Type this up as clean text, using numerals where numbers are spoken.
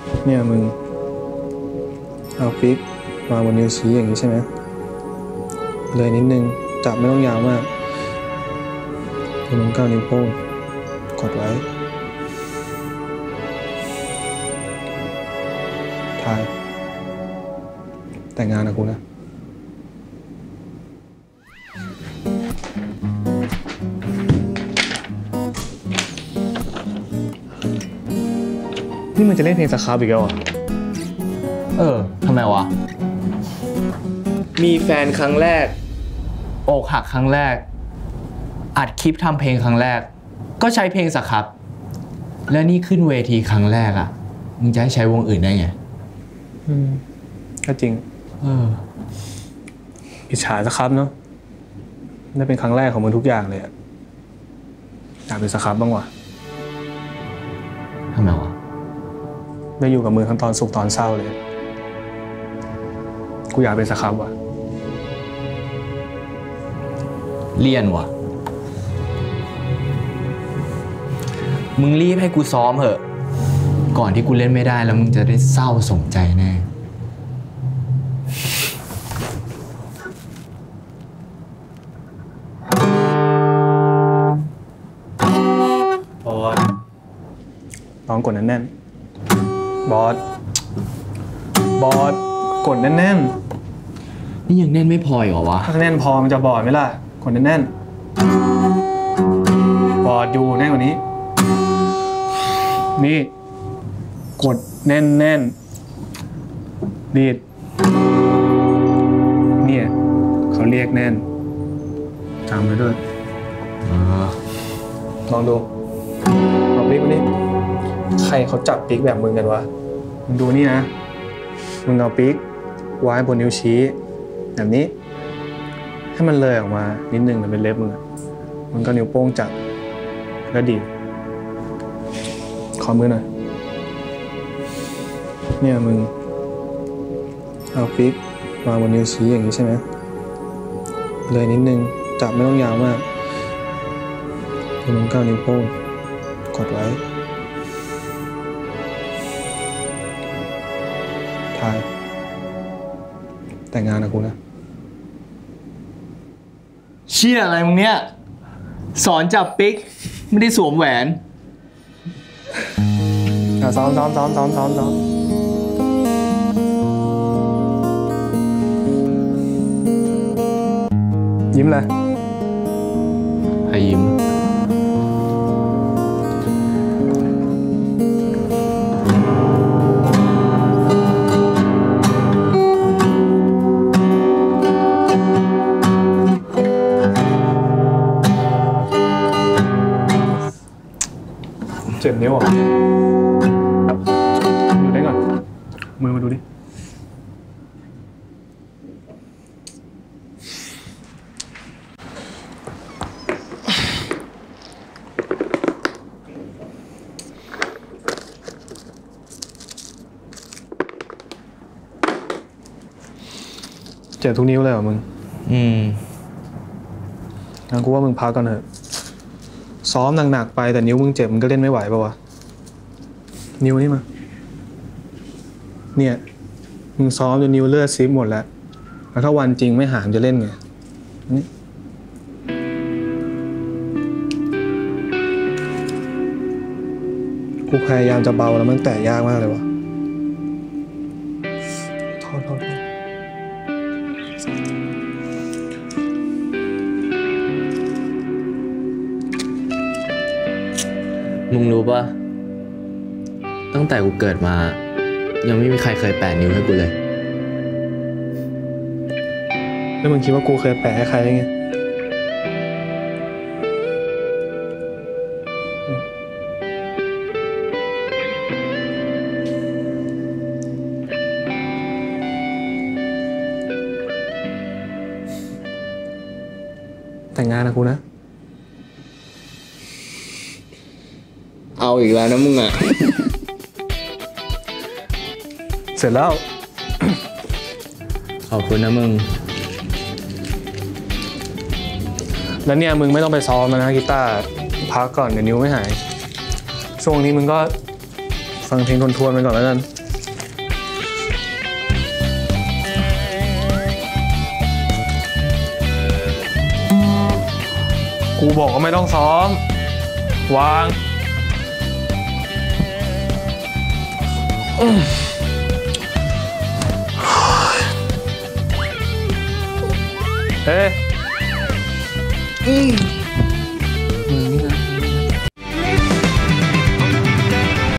เนี่ยมึงเอาปิ๊กวางบนนิ้วชี้อย่างนี้ใช่ไหมเลยนิดนึงจับไม่ต้องยาวมากแล้วมึงก็นิ้วโป้งกดไว้ทายแต่งงานกับกูนะนี่มึงจะเล่นเพลงสครับอีกแล้วเหรอทำไมวะมีแฟนครั้งแรกอกหักครั้งแรกอัดคลิปทำเพลงครั้งแรกก็ใช้เพลงสครับแล้วนี่ขึ้นเวทีครั้งแรกอ่ะมึงจะให้ใช้วงอื่นได้ไงก็จริงอิจฉาสครับเนาะได้เป็นครั้งแรกของมึงทุกอย่างเลยอะอยากเป็นสครับบ้างวะทำไมวะได้อยู่กับมึงทั้งตอนสุขตอนเศร้าเลยกูอยากเป็นสครับวะเลี่ยนวะมึงรีบให้กูซ้อมเถอะก่อนที่กูเล่นไม่ได้แล้วมึงจะได้เศร้าสมใจแน่บอสลองกดแน่นๆบอสกดแน่นๆนี่ยังแน่นไม่พอเหรอวะถ้าแน่นพอมันจะบอดไหมล่ะกดแน่นๆบอดอยู่แน่นกว่านี้นี่กดแน่นๆดีดเนี่ยเขาเรียกแน่นจำไว้ด้วยลองดูเอาปิ๊กมานี่ใครเขาจับปิ๊กแบบมึงกันวะมึงดูนี่นะมึงเอาปิ๊กไว้บนนิ้วชี้แบบนี้ให้มันเลยออกมานิดนึงมันเป็นเล็บมึงก็นิ้วโป้งจับแล้วดีดขอมือหน่อยเนี่ยมึงเอาปิ๊กวางบนนิ้วชี้อย่างนี้ใช่ไหมเลยนิดนึงจับไม่ต้องยาวมากแล้วมึงก็นิ้วโป้งกดไว้ทายแต่งงานกับกูนะเชี่ยอะไรมึงเนี่ยสอนจับปิ๊กไม่ได้สวมแหวนซ้อมยิ้มเลยให้ยิ้มเจ็บนิ้วอ่ะดูได้ก่อนมือมาดูดิเจ็บทุกนิ้วเลยเหรอมึงงั้นกูว่ามึงพักก่อนเถอะซ้อมหนักๆไปแต่นิ้วมึงเจ็บมึงก็เล่นไม่ไหวป่าววะนิ้วนี่มาเนี่ยมึงซ้อมจนนิ้วเลือดซิบหมดแล้วถ้าวันจริงไม่หามจะเล่นไงนี่กูพยายามจะเบาแล้วมันแตะยากมากเลยวะโทษมึงรู้ป่ะตั้งแต่กูเกิดมายังไม่มีใครเคยแปะนิ้วให้กูเลยแล้วมึงคิดว่ากูเคยแปะให้ใครไงแต่งงานกับกูนะเอาอีกแล้วนะมึงอ่ะเสร็จแล้วขอบคุณนะมึงแล้วเนี่ยมึงไม่ต้องไปซ้อมนะกีตาร์พักก่อนเดี๋ยวนิ้วไม่หายช่วงนี้มึงก็ฟังเพลงทวนๆไปก่อนแล้วกันกูบอกว่าไม่ต้องซ้อม วางเฮ้ยมึงนี่น